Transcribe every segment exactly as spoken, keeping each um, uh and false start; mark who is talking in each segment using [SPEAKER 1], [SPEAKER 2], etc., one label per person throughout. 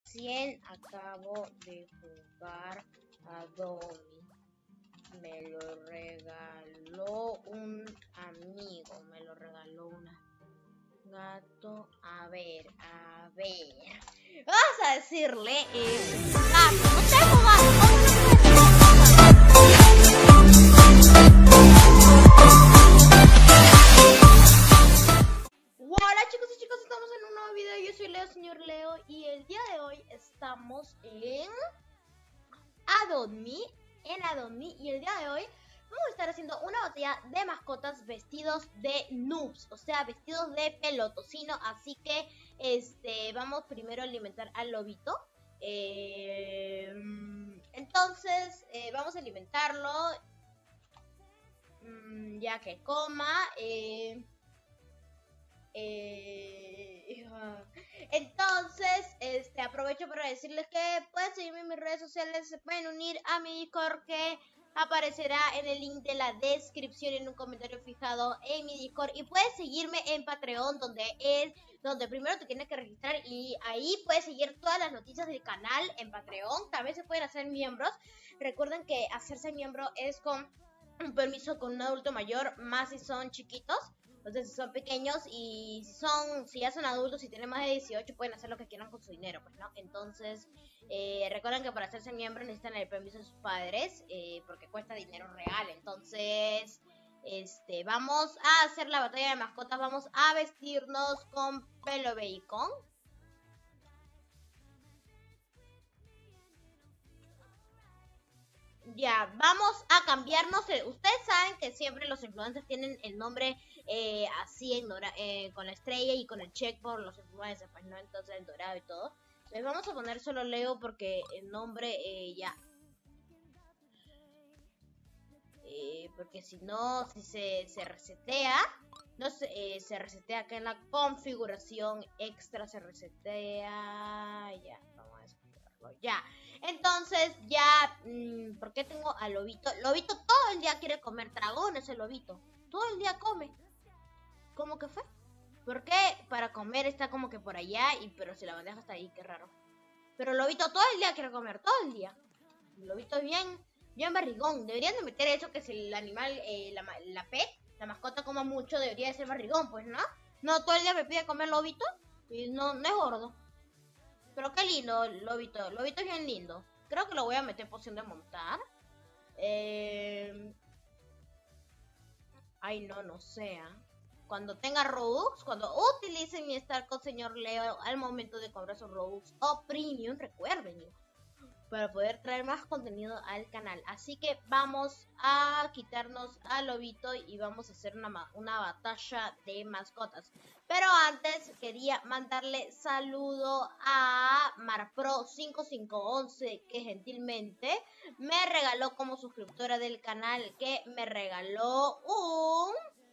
[SPEAKER 1] Recién acabo de jugar a Domi. Me lo regaló un amigo. Me lo regaló una gato. A ver, a ver. Vamos a decirle eh, gato. No tengo gato. Hola chicos y chicas, estamos en un nuevo video. Yo soy Leo, señor Leo, y el día de hoy estamos en Adopt.me, en Adopt.me, y el día de hoy vamos a estar haciendo una batalla de mascotas vestidos de noobs, o sea, vestidos de pelotocino. Así que este vamos primero a alimentar al lobito. Eh, entonces eh, vamos a alimentarlo ya que coma. Eh, Eh, entonces, este, aprovecho para decirles que pueden seguirme en mis redes sociales, se pueden unir a mi Discord que aparecerá en el link de la descripción en un comentario fijado en mi Discord, y puedes seguirme en Patreon, donde es donde primero te tienes que registrar y ahí puedes seguir todas las noticias del canal en Patreon. También se pueden hacer miembros. Recuerden que hacerse miembro es con un permiso con un adulto mayor, más si son chiquitos. Entonces, si son pequeños y si son, si ya son adultos y tienen más de dieciocho, pueden hacer lo que quieran con su dinero, pues, ¿no? Entonces, eh, recuerden que para hacerse miembro necesitan el permiso de sus padres, eh, porque cuesta dinero real. Entonces, este, vamos a hacer la batalla de mascotas. Vamos a vestirnos con pelo bacon. Ya, vamos a cambiarnos. Ustedes saben que siempre los influencers tienen el nombre eh, así en dora, eh, con la estrella y con el check por los influencers, pues, ¿no? Entonces en dorado y todo. Les vamos a poner solo Leo porque el nombre eh, ya. Eh, porque si no, si se, se resetea, no se, eh, se resetea acá en la configuración extra, se resetea. Ya, vamos a desactivarlo. Ya. Entonces ya, mmm, ¿por qué tengo a Lobito? Lobito todo el día quiere comer dragones, el Lobito. Todo el día come. ¿Cómo que fue? ¿Por qué para comer está como que por allá? Y pero si la bandeja está ahí, qué raro. Pero Lobito todo el día quiere comer, todo el día. El Lobito es bien, bien barrigón. Deberían de meter eso, que si el animal, eh, la, la pet, la mascota coma mucho, debería de ser barrigón, pues, ¿no? No, todo el día me pide comer Lobito y no, no es gordo. Pero qué lindo, Lobito. Lobito es bien lindo. Creo que lo voy a meter en poción de montar. Eh... Ay, no, no sea. Cuando tenga Robux, cuando utilicen mi Star con señor Leo al momento de cobrar sus Robux o Premium, recuerden, para poder traer más contenido al canal. Así que vamos a quitarnos al Lobito y vamos a hacer una, una batalla de mascotas. Pero antes quería mandarle saludo a Marpro cinco cinco once, que gentilmente me regaló como suscriptora del canal, que me regaló un...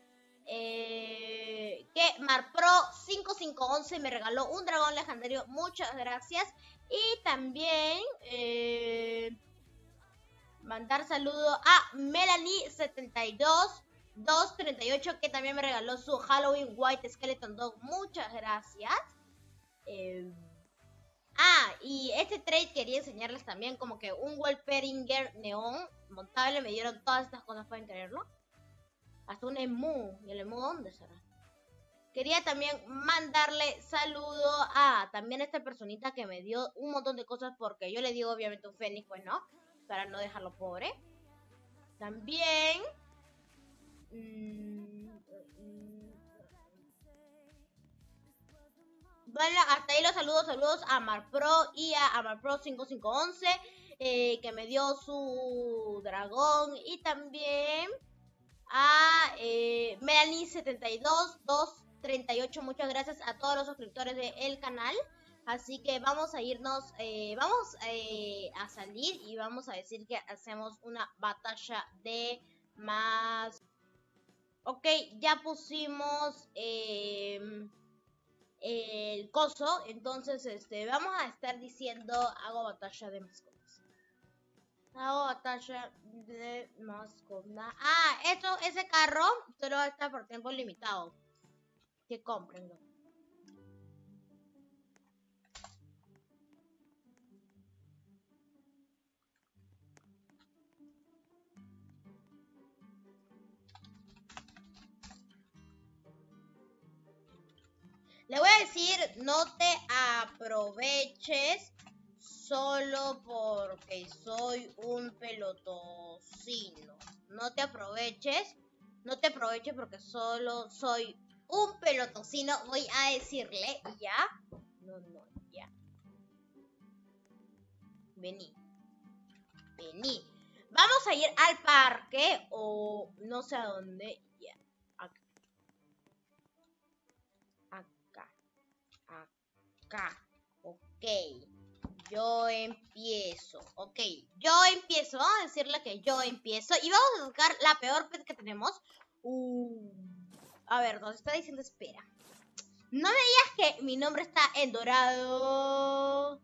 [SPEAKER 1] Eh, que Marpro cinco cinco once me regaló un dragón legendario. Muchas gracias. Y también eh, mandar saludo a Melanie setenta y dos dos treinta y ocho, que también me regaló su Halloween White Skeleton Dog. Muchas gracias. Eh, ah, y este trade quería enseñarles también, como que un Wolferinger neón montable. Me dieron todas estas cosas, pueden creerlo. Hasta un emu. ¿Y el emu dónde será? Quería también mandarle saludo a también esta personita que me dio un montón de cosas, porque yo le digo obviamente un fénix, pues no, para no dejarlo pobre. También mmm, bueno, hasta ahí los saludos, saludos a Marpro y a, a Marpro cinco cinco once, eh, que me dio su dragón, y también a eh, Melanie setenta y dos dos treinta y ocho. Muchas gracias a todos los suscriptores del canal. Así que vamos a irnos, eh, vamos eh, a salir y vamos a decir que hacemos una batalla de más. Ok, ya pusimos eh, el coso. Entonces este vamos a estar diciendo hago batalla de mascotas. Hago batalla de mascota. Ah, esto, ese carro solo está por tiempo limitado. Que cómprenlo. decir, no te aproveches solo porque soy un pelotocino. No te aproveches, no te aproveches porque solo soy un pelotocino. Voy a decirle, ya. No, no, ya. Vení. Vení. Vamos a ir al parque o no sé a dónde. Ya. Acá. Acá. Acá. Ok. Yo empiezo. Ok. Yo empiezo. Vamos a decirle que yo empiezo. Y vamos a buscar la peor pet que tenemos. Uh, a ver, nos está diciendo espera. No me digas que mi nombre está en dorado.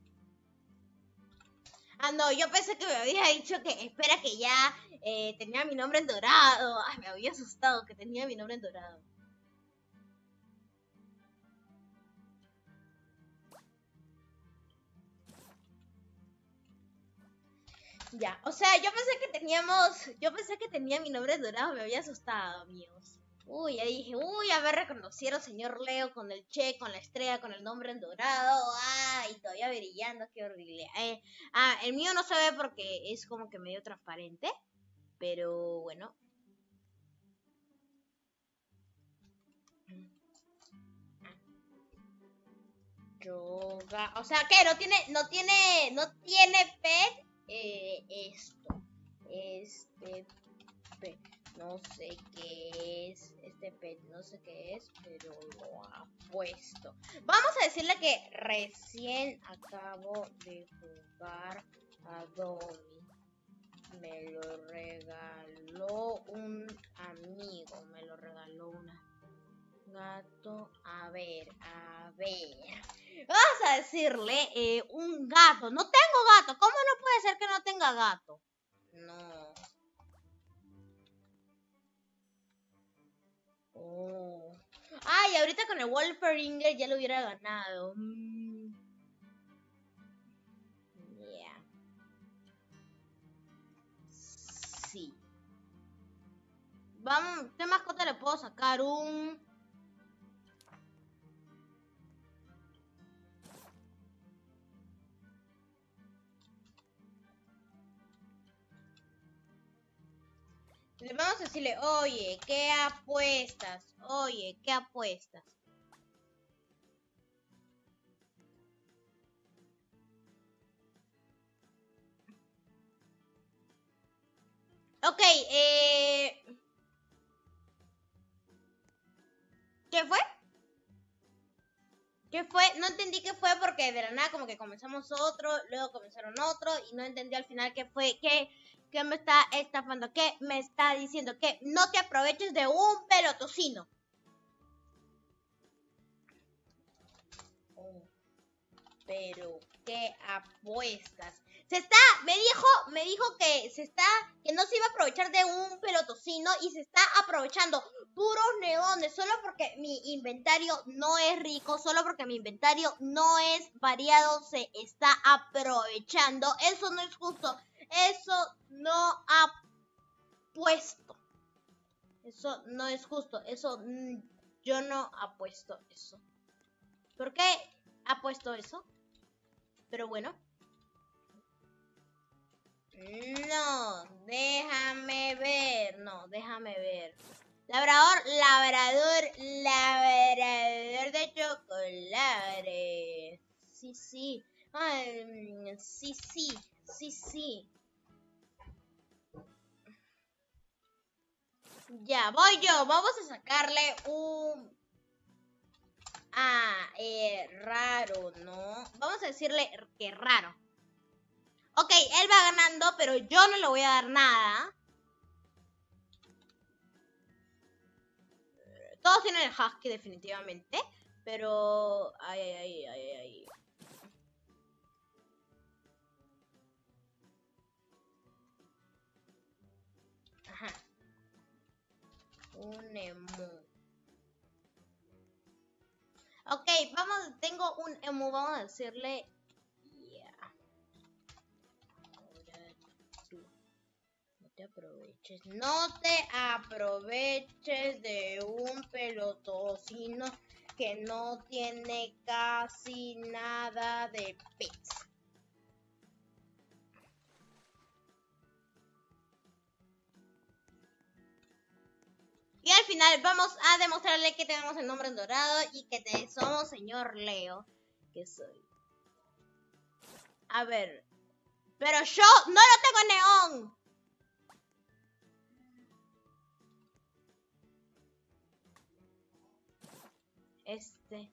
[SPEAKER 1] Ah, no, yo pensé que me había dicho que espera que ya eh, tenía mi nombre en dorado. Ay, me había asustado que tenía mi nombre en dorado. Ya, o sea, yo pensé que teníamos, yo pensé que tenía mi nombre en dorado, me había asustado, amigos. Uy, ya dije, uy, a ver, reconocieron señor Leo con el che, con la estrella, con el nombre en dorado. Ah, y todavía brillando, qué horrible. Eh, ah, el mío no se ve porque es como que medio transparente, pero bueno. Yoga, o sea, ¿qué? No tiene, no tiene, no tiene pet, eh, esto, este pet, no sé qué es, este pet, no sé qué es, pero lo ha puesto. Vamos a decirle que recién acabo de jugar a Domi, me lo regaló un amigo, me lo regaló una gato, a ver, a ver. Vamos a decirle eh, un gato. No tengo gato. ¿Cómo no puede ser que no tenga gato? No. Oh. Ay, ahorita con el Wolferinger ya lo hubiera ganado. Mm. Yeah. Sí. Vamos, ¿qué mascota le puedo sacar? Un... Vamos a decirle, oye, ¿qué apuestas? Oye, ¿qué apuestas? Ok, eh... ¿qué fue? ¿Qué fue? No entendí qué fue porque de la nada como que comenzamos otro, luego comenzaron otro y no entendí al final qué fue, qué, qué me está estafando, qué me está diciendo, que no te aproveches de un pelotocino. Oh, pero qué apuestas. Se está, me dijo, me dijo que se está, que no se iba a aprovechar de un pelotocino y se está aprovechando puros neones, solo porque mi inventario no es rico, solo porque mi inventario no es variado, se está aprovechando. Eso no es justo, eso no ha puesto. Eso no es justo, eso mmm, yo no apuesto eso. ¿Por qué ha puesto eso? Pero bueno. No, déjame ver, no, déjame ver. Labrador, labrador, labrador de chocolate. Sí, sí. Ay, sí, sí, sí, sí. Ya, voy yo. Vamos a sacarle un... Ah, eh, raro, ¿no? Vamos a decirle que raro. Ok, él va ganando, pero yo no le voy a dar nada. Todos tienen el husky definitivamente, pero... Ay, ay, ay, ay, ay. Ajá. Un emu. Ok, vamos, tengo un emu, vamos a decirle... Yeah. Ahora tú. No te aproveches. No te aproveches de un pelotocino. que no tiene casi nada de pizza. Y al final vamos a demostrarle que tenemos el nombre en dorado y que te, somos señor Leo, que soy. A ver, pero yo no lo tengo en neón. Este.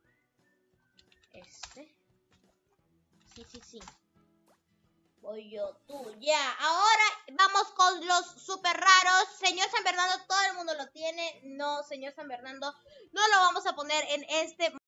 [SPEAKER 1] Este. Sí, sí, sí. Voy yo, tú, ya. Ahora vamos con los super raros. Señor San Bernardo, todo el mundo lo tiene. No, señor San Bernardo, no lo vamos a poner en este